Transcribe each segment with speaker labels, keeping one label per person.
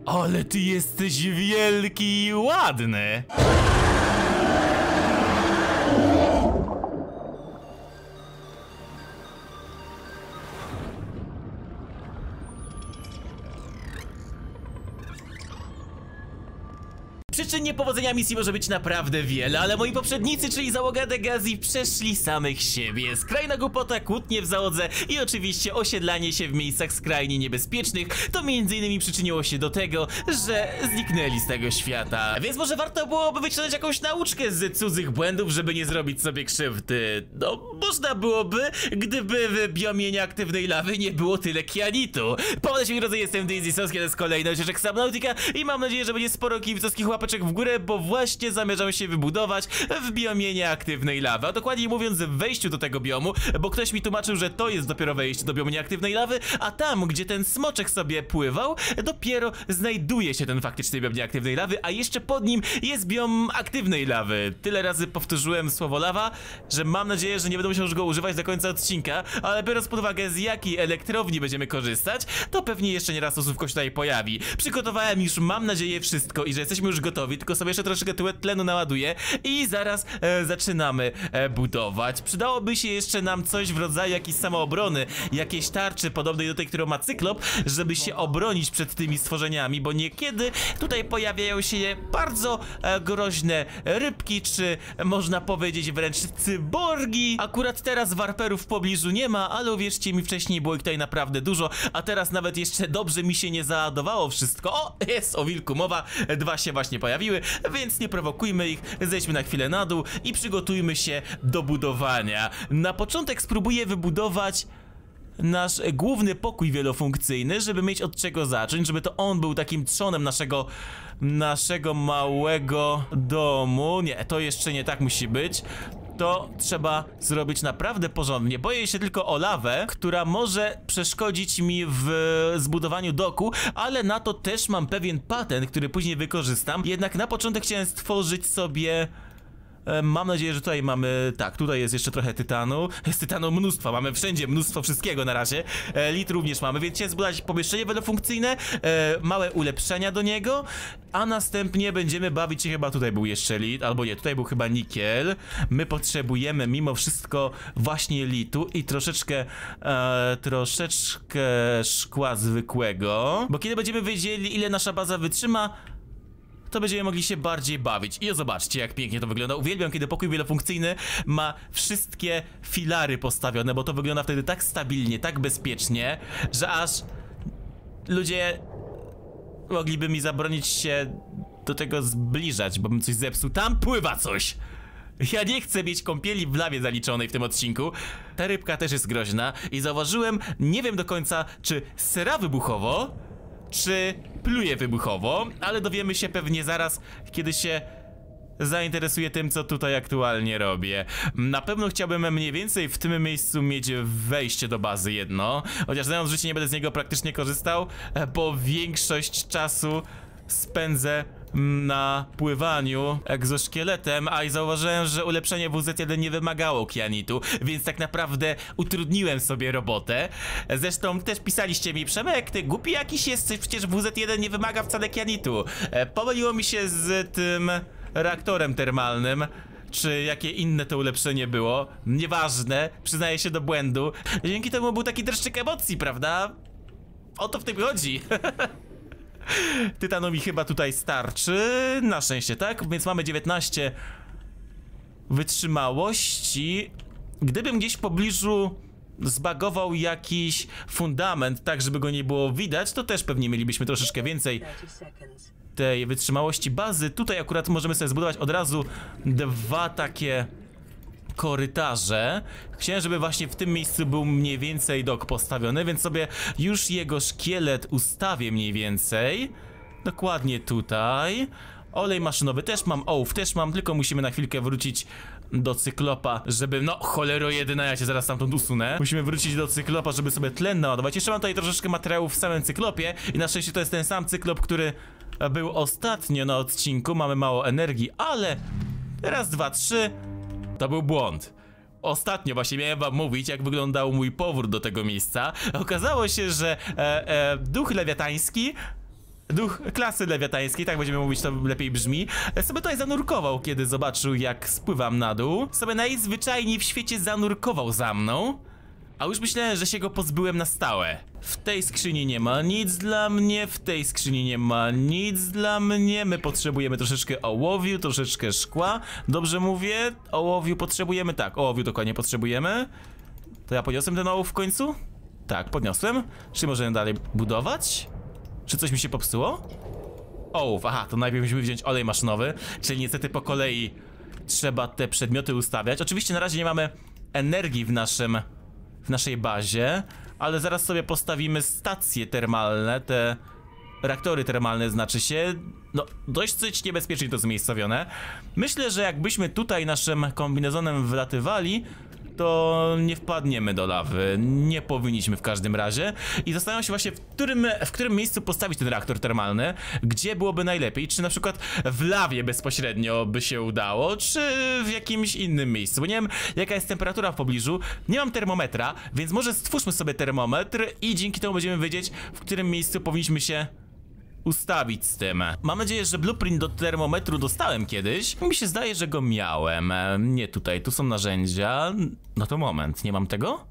Speaker 1: Ale ty jesteś wielki i ładny. Przyczyn niepowodzenia misji może być naprawdę wiele, ale moi poprzednicy, czyli załoga Degazji, przeszli samych siebie. Skrajna głupota, kłótnie w załodze i oczywiście osiedlanie się w miejscach skrajnie niebezpiecznych to m.in. przyczyniło się do tego, że zniknęli z tego świata. Więc może warto byłoby wyciągnąć jakąś nauczkę z cudzych błędów, żeby nie zrobić sobie krzywdy. No, można byłoby, gdyby w biomie nieaktywnej lawy nie było tyle kianitu. Powodzenia, moi drodzy, jestem Daisy Sowski, to jest kolejny odcinek Subnautica i mam nadzieję, że będzie sporo kibicowskich łapeczek w górę, bo właśnie zamierzam się wybudować w biomie nieaktywnej lawy. A dokładniej mówiąc, w wejściu do tego biomu, bo ktoś mi tłumaczył, że to jest dopiero wejście do biomu nieaktywnej lawy, a tam, gdzie ten smoczek sobie pływał, dopiero znajduje się ten faktyczny biom nieaktywnej lawy, a jeszcze pod nim jest biom aktywnej lawy. Tyle razy powtórzyłem słowo lawa, że mam nadzieję, że nie będę musiał już go używać do końca odcinka, ale biorąc pod uwagę, z jakiej elektrowni będziemy korzystać, to pewnie jeszcze nie raz to słówko się tutaj pojawi. Przygotowałem już, mam nadzieję, wszystko i że jesteśmy już gotowi, tylko sobie jeszcze troszeczkę tlenu naładuję i zaraz zaczynamy budować. Przydałoby się jeszcze nam coś w rodzaju jakiejś samoobrony, jakiejś tarczy podobnej do tej, którą ma Cyklop, żeby się obronić przed tymi stworzeniami, bo niekiedy tutaj pojawiają się bardzo groźne rybki, czy można powiedzieć wręcz cyborgi. Akurat teraz warperów w pobliżu nie ma, ale uwierzcie mi, wcześniej było ich tutaj naprawdę dużo, a teraz nawet jeszcze dobrze mi się nie załadowało wszystko. O, jest o wilku mowa, dwa się właśnie pojawiły, więc nie prowokujmy ich, zejdźmy na chwilę na dół i przygotujmy się do budowania. Na początek spróbuję wybudować nasz główny pokój wielofunkcyjny, żeby mieć od czego zacząć, żeby to on był takim trzonem naszego małego domu. Nie, to jeszcze nie tak musi być. To trzeba zrobić naprawdę porządnie. Boję się tylko o lawę, która może przeszkodzić mi w zbudowaniu doku, ale na to też mam pewien patent, który później wykorzystam. Jednak na początek chciałem stworzyć sobie... Mam nadzieję, że tutaj mamy... Tak, tutaj jest jeszcze trochę tytanu. Jest tytanu mnóstwo, mamy wszędzie mnóstwo wszystkiego na razie. Lit również mamy, więc chciałem zbudować pomieszczenie wielofunkcyjne, małe ulepszenia do niego, a następnie będziemy bawić się, chyba tutaj był jeszcze lit, albo nie, tutaj był chyba nikiel. My potrzebujemy mimo wszystko właśnie litu i troszeczkę szkła zwykłego, bo kiedy będziemy wiedzieli, ile nasza baza wytrzyma, to będziemy mogli się bardziej bawić. I zobaczcie, jak pięknie to wygląda. Uwielbiam, kiedy pokój wielofunkcyjny ma wszystkie filary postawione, bo to wygląda wtedy tak stabilnie, tak bezpiecznie, że aż ludzie mogliby mi zabronić się do tego zbliżać, bo bym coś zepsuł. Tam pływa coś! Ja nie chcę mieć kąpieli w lawie zaliczonej w tym odcinku. Ta rybka też jest groźna i zauważyłem, nie wiem do końca, czy sera wybuchowo, czy pluje wybuchowo, ale dowiemy się pewnie zaraz, kiedy się zainteresuję tym, co tutaj aktualnie robię. Na pewno chciałbym mniej więcej w tym miejscu mieć wejście do bazy jedno, chociaż znając życie nie będę z niego praktycznie korzystał, bo większość czasu spędzę na pływaniu egzoszkieletem, a i zauważyłem, że ulepszenie WZ1 nie wymagało kianitu, więc tak naprawdę utrudniłem sobie robotę. Zresztą też pisaliście mi: Przemek, ty głupi jakiś jesteś, przecież WZ1 nie wymaga wcale kianitu. Pomyliło mi się z tym reaktorem termalnym, czy jakie inne to ulepszenie było. Nieważne, przyznaję się do błędu. Dzięki temu był taki dreszczyk emocji, prawda? O to w tym chodzi. Tytanu mi chyba tutaj starczy, na szczęście, tak? Więc mamy 19 wytrzymałości. Gdybym gdzieś w pobliżu zbagował jakiś fundament, tak żeby go nie było widać, to też pewnie mielibyśmy troszeczkę więcej tej wytrzymałości bazy. Tutaj akurat możemy sobie zbudować od razu dwa takie korytarze. Chciałem, żeby właśnie w tym miejscu był mniej więcej dok postawiony, więc sobie już jego szkielet ustawię mniej więcej. Dokładnie tutaj. Olej maszynowy też mam, ołów też mam, tylko musimy na chwilkę wrócić do Cyklopa, żeby... No, cholero jedyna, ja cię zaraz stamtąd usunę. Musimy wrócić do Cyklopa, żeby sobie tlen naładować. Jeszcze mam tutaj troszeczkę materiałów w samym Cyklopie i na szczęście to jest ten sam Cyklop, który był ostatnio na odcinku. Mamy mało energii, ale... Raz, dwa, trzy... To był błąd. Ostatnio właśnie miałem wam mówić, jak wyglądał mój powrót do tego miejsca. Okazało się, że duch lewiatański duch klasy lewiatańskiej, tak będziemy mówić, to lepiej brzmi, sobie tutaj zanurkował, kiedy zobaczył, jak spływam na dół. Sobie najzwyczajniej w świecie zanurkował za mną. A już myślałem, że się go pozbyłem na stałe. W tej skrzyni nie ma nic dla mnie, w tej skrzyni nie ma nic dla mnie. My potrzebujemy troszeczkę ołowiu, troszeczkę szkła. Dobrze mówię? Ołowiu potrzebujemy? Tak, ołowiu dokładnie potrzebujemy. To ja podniosłem ten ołów w końcu? Tak, podniosłem. Czy możemy dalej budować? Czy coś mi się popsuło? Ołów, aha, to najpierw musimy wziąć olej maszynowy. Czyli niestety po kolei trzeba te przedmioty ustawiać. Oczywiście na razie nie mamy energii w naszej bazie, ale zaraz sobie postawimy stacje termalne, te reaktory termalne znaczy się, no dość niebezpiecznie to zmiejscowione. Myślę, że jakbyśmy tutaj naszym kombinezonem wlatywali, to nie wpadniemy do lawy, nie powinniśmy w każdym razie. I zastanawiam się właśnie, w którym miejscu postawić ten reaktor termalny, gdzie byłoby najlepiej, czy na przykład w lawie bezpośrednio by się udało, czy w jakimś innym miejscu, bo nie wiem jaka jest temperatura w pobliżu, nie mam termometra, więc może stwórzmy sobie termometr i dzięki temu będziemy wiedzieć, w którym miejscu powinniśmy się ustawić z tym. Mam nadzieję, że blueprint do termometru dostałem kiedyś. Mi się zdaje, że go miałem. Nie tutaj, tu są narzędzia. No to moment, nie mam tego?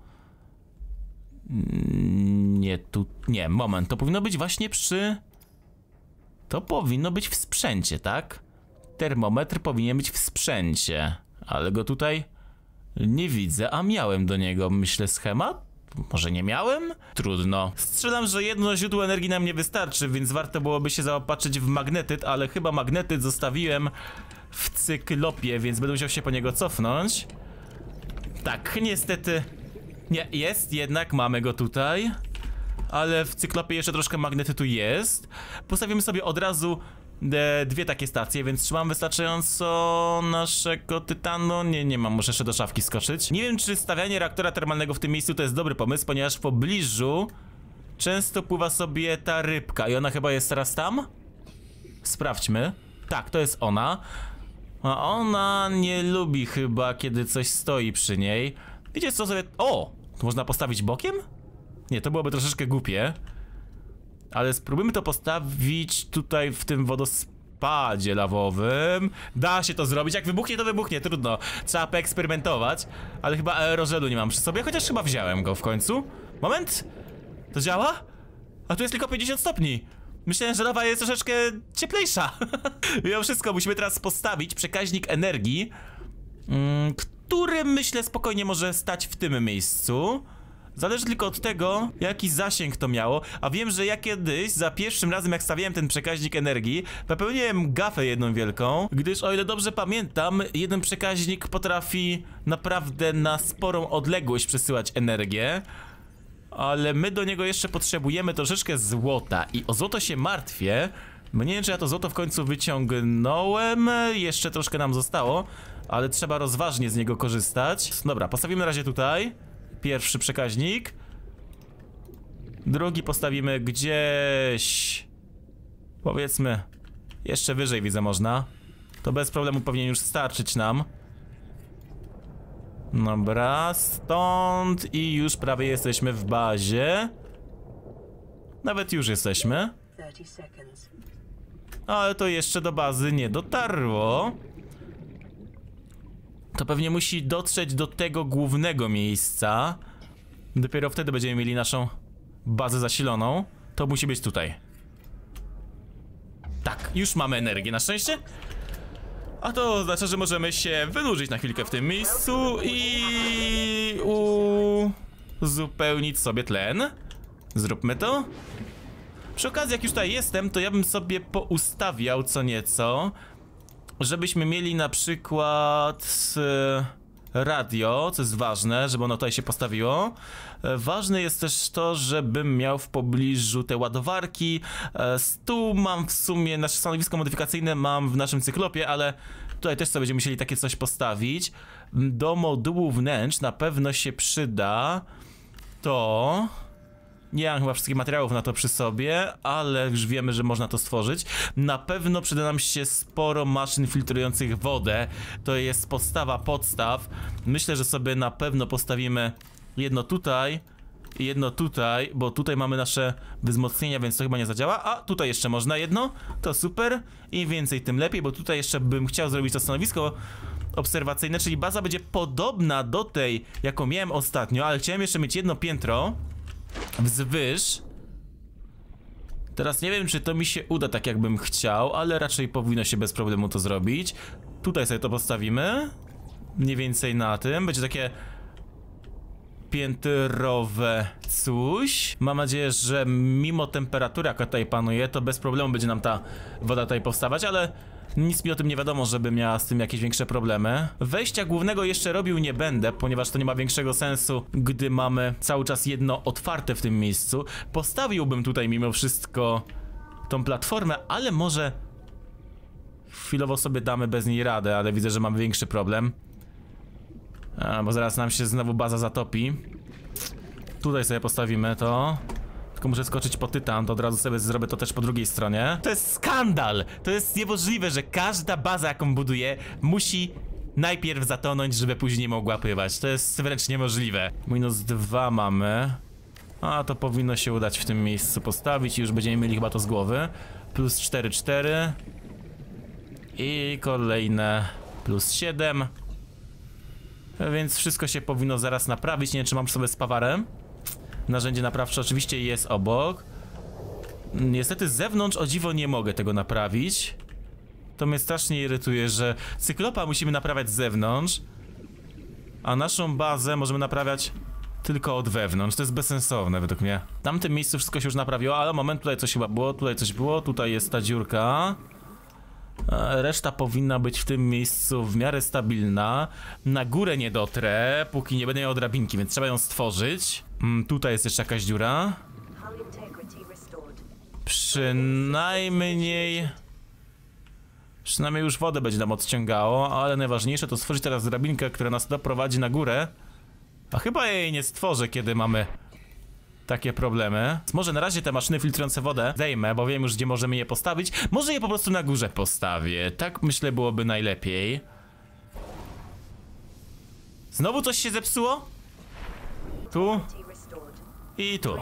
Speaker 1: Nie, tu... Nie, moment, to powinno być właśnie przy... To powinno być w sprzęcie, tak? Termometr powinien być w sprzęcie. Ale go tutaj nie widzę, a miałem do niego, myślę, schemat? Może nie miałem? Trudno. Strzelam, że jedno źródło energii nam nie wystarczy, więc warto byłoby się zaopatrzyć w magnetyt, ale chyba magnetyt zostawiłem w cyklopie, więc będę musiał się po niego cofnąć. Tak, niestety... Nie, jest, jednak mamy go tutaj. Ale w cyklopie jeszcze troszkę magnetytu jest. Postawimy sobie od razu dwie takie stacje, więc czy mam wystarczająco naszego tytanu? Nie mam, muszę jeszcze do szafki skoczyć. Nie wiem, czy stawianie reaktora termalnego w tym miejscu to jest dobry pomysł, ponieważ w pobliżu często pływa sobie ta rybka i ona chyba jest teraz tam? Sprawdźmy. Tak, to jest ona. A ona nie lubi chyba, kiedy coś stoi przy niej. Wiecie co sobie... O! To można postawić bokiem? Nie, to byłoby troszeczkę głupie. Ale spróbujmy to postawić tutaj w tym wodospadzie lawowym. Da się to zrobić, jak wybuchnie to wybuchnie, trudno. Trzeba poeksperymentować. Ale chyba aerożelu nie mam przy sobie, chociaż chyba wziąłem go w końcu. Moment! To działa? A tu jest tylko 50 stopni. Myślałem, że lawa jest troszeczkę cieplejsza. Mimo wszystko musimy teraz postawić przekaźnik energii, który myślę spokojnie może stać w tym miejscu. Zależy tylko od tego, jaki zasięg to miało, a wiem, że ja kiedyś, za pierwszym razem jak stawiałem ten przekaźnik energii, popełniłem gafę jedną wielką, gdyż o ile dobrze pamiętam, jeden przekaźnik potrafi naprawdę na sporą odległość przesyłać energię, ale my do niego jeszcze potrzebujemy troszeczkę złota i o złoto się martwię, bo nie wiem, czy ja to złoto w końcu wyciągnąłem, jeszcze troszkę nam zostało, ale trzeba rozważnie z niego korzystać. Dobra, postawimy na razie tutaj. Pierwszy przekaźnik. Drugi postawimy gdzieś... Powiedzmy... Jeszcze wyżej widzę można. To bez problemu powinien już starczyć nam. Dobra, stąd i już prawie jesteśmy w bazie. Nawet już jesteśmy. Ale to jeszcze do bazy nie dotarło. To pewnie musi dotrzeć do tego głównego miejsca. Dopiero wtedy będziemy mieli naszą bazę zasiloną. To musi być tutaj. Tak, już mamy energię na szczęście. A to oznacza, że możemy się wynurzyć na chwilkę w tym miejscu i uzupełnić sobie tlen. Zróbmy to. Przy okazji, jak już tutaj jestem, to ja bym sobie poustawiał co nieco, żebyśmy mieli na przykład radio, co jest ważne, żeby ono tutaj się postawiło. Ważne jest też to, żebym miał w pobliżu te ładowarki. Stół mam w sumie, nasze stanowisko modyfikacyjne mam w naszym cyklopie, ale tutaj też sobie będziemy musieli takie coś postawić. Do modułu wnętrz na pewno się przyda to... Nie mam chyba wszystkich materiałów na to przy sobie, ale już wiemy, że można to stworzyć. Na pewno przyda nam się sporo maszyn filtrujących wodę. To jest podstawa podstaw. Myślę, że sobie na pewno postawimy jedno tutaj I jedno tutaj, bo tutaj mamy nasze wzmocnienia, więc to chyba nie zadziała. A tutaj jeszcze można jedno, to super. Im więcej, tym lepiej, bo tutaj jeszcze bym chciał zrobić to stanowisko obserwacyjne, czyli baza będzie podobna do tej, jaką miałem ostatnio, ale chciałem jeszcze mieć jedno piętro wzwyż. Teraz nie wiem, czy to mi się uda tak, jakbym chciał, ale raczej powinno się bez problemu to zrobić. Tutaj sobie to postawimy. Mniej więcej na tym. Będzie takie piętrowe coś. Mam nadzieję, że mimo temperatury, jaka tutaj panuje, to bez problemu będzie nam ta woda tutaj powstawać, ale nic mi o tym nie wiadomo, żeby miała z tym jakieś większe problemy. Wejścia głównego jeszcze robił nie będę, ponieważ to nie ma większego sensu, gdy mamy cały czas jedno otwarte w tym miejscu. Postawiłbym tutaj mimo wszystko tą platformę, ale może chwilowo sobie damy bez niej radę, ale widzę, że mamy większy problem. Bo zaraz nam się znowu baza zatopi. Tutaj sobie postawimy to. Tylko muszę skoczyć po tytan, to od razu sobie zrobię to też po drugiej stronie. To jest skandal! To jest niemożliwe, że każda baza, jaką buduję, musi najpierw zatonąć, żeby później mogła pływać. To jest wręcz niemożliwe. -2 mamy. A to powinno się udać w tym miejscu postawić i już będziemy mieli chyba to z głowy. +4, 4. I kolejne +7. Więc wszystko się powinno zaraz naprawić. Nie wiem, czy mam sobie spawarę. Narzędzie naprawcze oczywiście jest obok. Niestety z zewnątrz o dziwo nie mogę tego naprawić. To mnie strasznie irytuje, że Cyklopa musimy naprawiać z zewnątrz, a naszą bazę możemy naprawiać tylko od wewnątrz. To jest bezsensowne według mnie. W tamtym miejscu wszystko się już naprawiło, ale moment, tutaj coś chyba było, tutaj coś było, tutaj jest ta dziurka. Reszta powinna być w tym miejscu w miarę stabilna. Na górę nie dotrę, póki nie będę miał drabinki, więc trzeba ją stworzyć. Tutaj jest jeszcze jakaś dziura. Przynajmniej już wodę będzie nam odciągało, ale najważniejsze to stworzyć teraz drabinkę, która nas doprowadzi na górę. A chyba jej nie stworzę, kiedy mamy takie problemy. Może na razie te maszyny filtrujące wodę zdejmę, bo wiem już, gdzie możemy je postawić. Może je po prostu na górze postawię. Tak myślę, byłoby najlepiej. Znowu coś się zepsuło? Tu. I tu.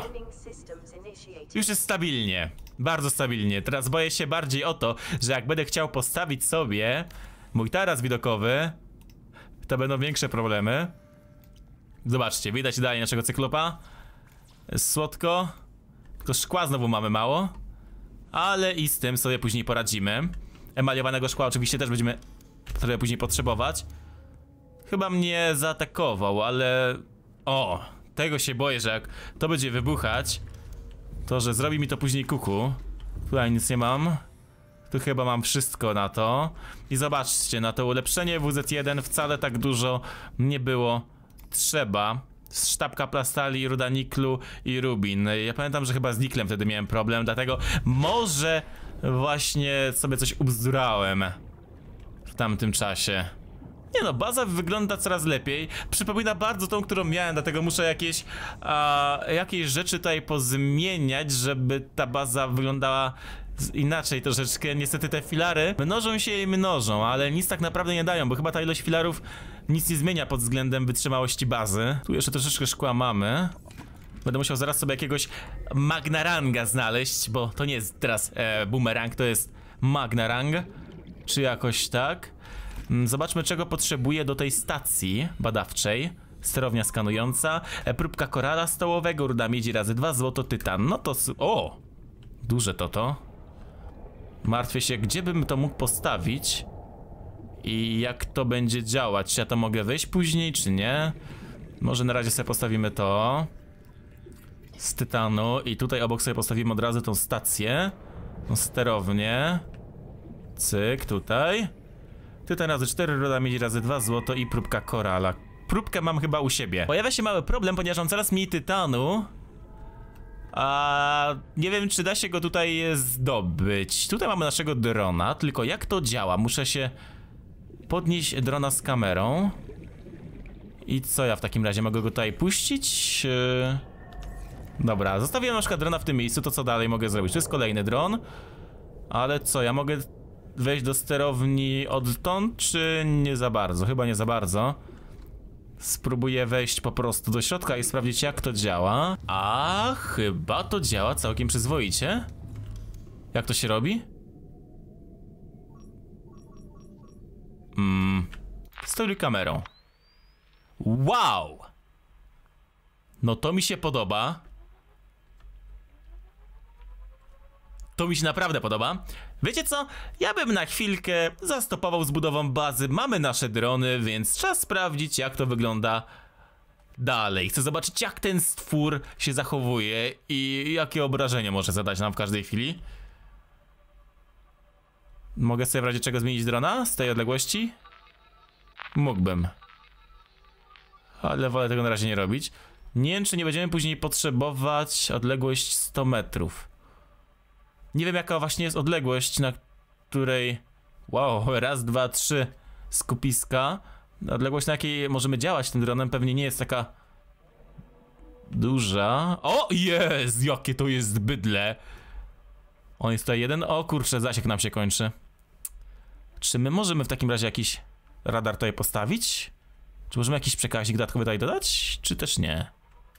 Speaker 1: Już jest stabilnie. Bardzo stabilnie. Teraz boję się bardziej o to, że jak będę chciał postawić sobie mój taras widokowy, to będą większe problemy. Zobaczcie, widać idealnie naszego cyklopa. Jest słodko. Tylko szkła znowu mamy mało. Ale i z tym sobie później poradzimy. Emaliowanego szkła oczywiście też będziemy trochę później potrzebować. Chyba mnie zaatakował, ale... O! Tego się boję, że jak to będzie wybuchać, to że zrobi mi to później kuku. Tutaj nic nie mam. Tu chyba mam wszystko na to. I zobaczcie, na to ulepszenie WZ1 wcale tak dużo nie było trzeba. Sztabka plastali, ruda niklu i rubin. Ja pamiętam, że chyba z niklem wtedy miałem problem, dlatego może właśnie sobie coś ubzdurałem w tamtym czasie. Nie no, baza wygląda coraz lepiej. Przypomina bardzo tą, którą miałem, dlatego muszę jakieś rzeczy tutaj pozmieniać, żeby ta baza wyglądała inaczej troszeczkę. Niestety te filary mnożą się i mnożą, ale nic tak naprawdę nie dają, bo chyba ta ilość filarów nic nie zmienia pod względem wytrzymałości bazy. Tu jeszcze troszeczkę szkła mamy. Będę musiał zaraz sobie jakiegoś magnaranga znaleźć, bo to nie jest teraz boomerang, to jest magnarang. Czy jakoś tak. Zobaczmy, czego potrzebuję do tej stacji badawczej. Sterownia skanująca, próbka korala stołowego, ruda miedzi razy 2, złoto, tytan. No to... O! Duże to. Martwię się, gdzie bym to mógł postawić i jak to będzie działać. Czy ja to mogę wejść później, czy nie? Może na razie sobie postawimy to z tytanu i tutaj obok sobie postawimy od razu tą stację, tą sterownię. Cyk, tutaj. Tytan razy 4, ruda miedzi razy 2, złoto i próbka korala. Próbkę mam chyba u siebie. Pojawia się mały problem, ponieważ mam coraz mniej tytanu. A nie wiem, czy da się go tutaj zdobyć. Tutaj mamy naszego drona, tylko jak to działa? Muszę się podnieść drona z kamerą. I co ja w takim razie? Mogę go tutaj puścić? Dobra, zostawiłem na przykład drona w tym miejscu, to co dalej mogę zrobić? To jest kolejny dron. Ale co, ja mogę wejść do sterowni odtąd, czy nie za bardzo? Chyba nie za bardzo. Spróbuję wejść po prostu do środka i sprawdzić, jak to działa. A chyba to działa całkiem przyzwoicie. Jak to się robi? Steruj kamerą. Wow! No to mi się podoba. To mi się naprawdę podoba. Wiecie co? Ja bym na chwilkę zastopował z budową bazy. Mamy nasze drony, więc czas sprawdzić, jak to wygląda dalej. Chcę zobaczyć, jak ten stwór się zachowuje i jakie obrażenia może zadać nam w każdej chwili. Mogę sobie w razie czego zmienić drona z tej odległości? Mógłbym. Ale wolę tego na razie nie robić. Nie wiem, czy nie będziemy później potrzebować odległość 100 metrów. Nie wiem, jaka właśnie jest odległość, na której... Wow, raz, dwa, trzy skupiska. Odległość, na jakiej możemy działać tym dronem, pewnie nie jest taka duża. O, jest! Jakie to jest bydle! On jest tutaj jeden. O kurczę, zasięg nam się kończy. Czy my możemy w takim razie jakiś radar tutaj postawić? Czy możemy jakiś przekaźnik dodatkowy tutaj dodać? Czy też nie?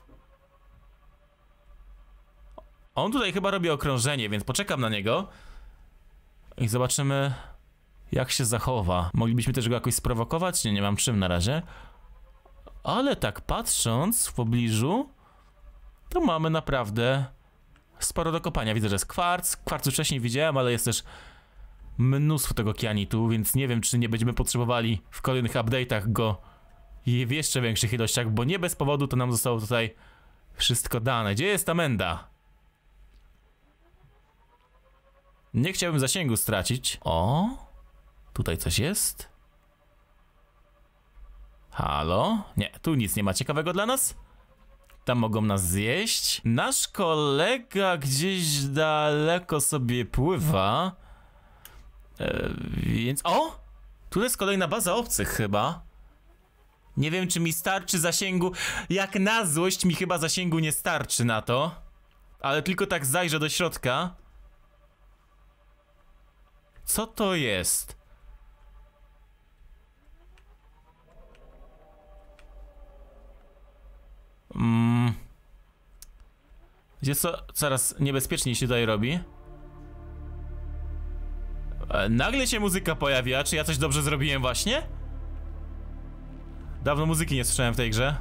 Speaker 1: On tutaj chyba robi okrążenie, więc poczekam na niego. I zobaczymy, jak się zachowa. Moglibyśmy też go jakoś sprowokować? Nie mam czym na razie. Ale tak patrząc w pobliżu, to mamy naprawdę sporo do kopania. Widzę, że jest kwarc. Kwarcu wcześniej widziałem, ale jest też mnóstwo tego kianitu, więc nie wiem, czy nie będziemy potrzebowali w kolejnych update'ach go w jeszcze większych ilościach, bo nie bez powodu to nam zostało tutaj wszystko dane. Gdzie jest ta menda? Nie chciałbym zasięgu stracić. O, tutaj coś jest. Halo? Nie, tu nic nie ma ciekawego dla nas. Tam mogą nas zjeść. Nasz kolega gdzieś daleko sobie pływa. Więc... O! Tu jest kolejna baza obcych chyba. Nie wiem, czy mi starczy zasięgu. Jak na złość mi chyba zasięgu nie starczy na to. Ale tylko tak zajrzę do środka. Co to jest? Gdzie co? Coraz niebezpieczniej się tutaj robi. Nagle się muzyka pojawiła. Czy ja coś dobrze zrobiłem właśnie? Dawno muzyki nie słyszałem w tej grze.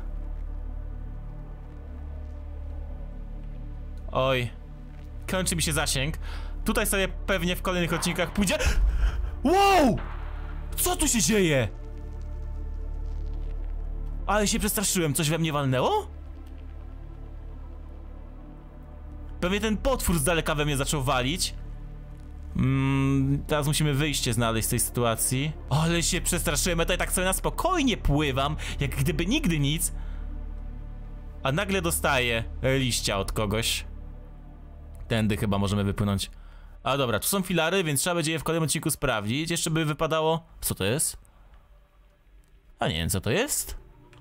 Speaker 1: Oj. Kończy mi się zasięg. Tutaj sobie pewnie w kolejnych odcinkach pójdzie... Wow! Co tu się dzieje? Ale się przestraszyłem. Coś we mnie walnęło? Pewnie ten potwór z daleka we mnie zaczął walić. Teraz musimy wyjście znaleźć z tej sytuacji. Ale się przestraszyłem, ja tutaj tak sobie na spokojnie pływam, jak gdyby nigdy nic. A nagle dostaję liścia od kogoś. Tędy chyba możemy wypłynąć. A dobra, tu są filary, więc trzeba będzie je w kolejnym odcinku sprawdzić. Jeszcze by wypadało... Co to jest? A nie wiem, co to jest?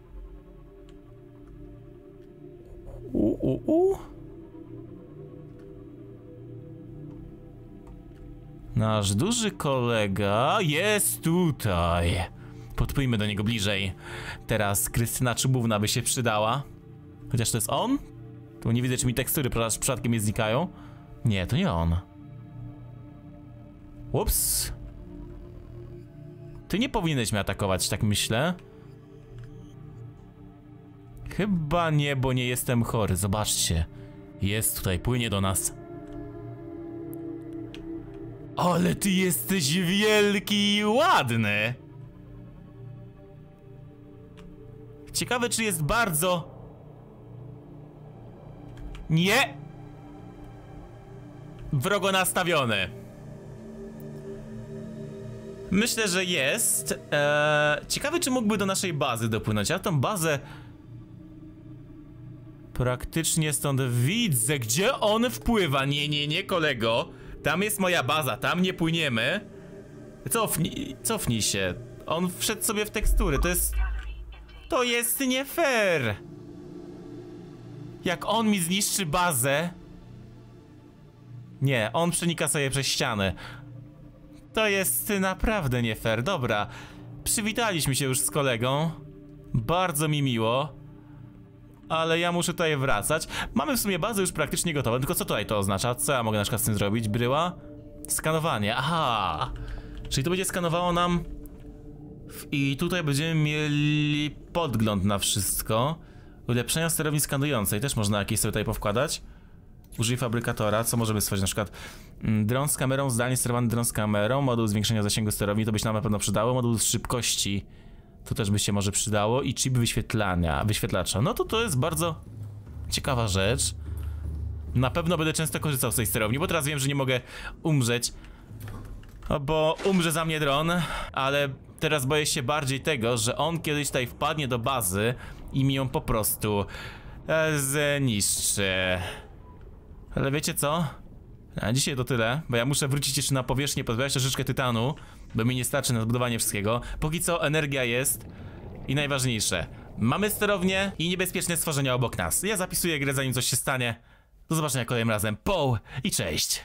Speaker 1: Nasz duży kolega jest tutaj. Podpójmy do niego bliżej. Teraz Krystyna Czubówna by się przydała. Chociaż to jest on? Tu nie widzę, czy mi tekstury przypadkiem nie znikają. Nie, to nie on. Ups. Ty nie powinieneś mnie atakować, tak myślę. Chyba nie, bo nie jestem chory. Zobaczcie. Jest tutaj, płynie do nas. Ale ty jesteś wielki i ładny. Ciekawe, czy jest bardzo... Nie! Wrogo nastawiony. Myślę, że jest. Ciekawe, czy mógłby do naszej bazy dopłynąć. Ja tą bazę praktycznie stąd widzę. Gdzie on wpływa? Nie, kolego. Tam jest moja baza, tam nie płyniemy. Cofnij się. On wszedł sobie w tekstury, to jest nie fair. Jak on mi zniszczy bazę... Nie, on przenika sobie przez ścianę. To jest naprawdę nie fair. Dobra, przywitaliśmy się już z kolegą. Bardzo mi miło. Ale ja muszę tutaj wracać. Mamy w sumie bazę już praktycznie gotową, tylko co tutaj to oznacza? Co ja mogę na przykład z tym zrobić? Bryła? Skanowanie, aha. Czyli to będzie skanowało nam... I tutaj będziemy mieli podgląd na wszystko. Ulepszenia sterowni skanującej też można jakieś sobie tutaj powkładać. Użyj fabrykatora, co możemy stworzyć? Na przykład dron z kamerą, zdalnie sterowany dron z kamerą, moduł zwiększenia zasięgu sterowni, to by się nam na pewno przydało. Moduł z szybkości, to też by się może przydało. I chip wyświetlacza. No to jest bardzo ciekawa rzecz. Na pewno będę często korzystał z tej sterowni, bo teraz wiem, że nie mogę umrzeć. Bo umrze za mnie dron, ale teraz boję się bardziej tego, że on kiedyś tutaj wpadnie do bazy i mi ją po prostu zniszczy. Ale wiecie co? A dzisiaj to tyle, bo ja muszę wrócić jeszcze na powierzchnię, pozbierać troszeczkę tytanu, bo mi nie starczy na zbudowanie wszystkiego. Póki co energia jest i najważniejsze, mamy sterownię i niebezpieczne stworzenia obok nas. Ja zapisuję grę, zanim coś się stanie. Do zobaczenia kolejnym razem. Po i cześć!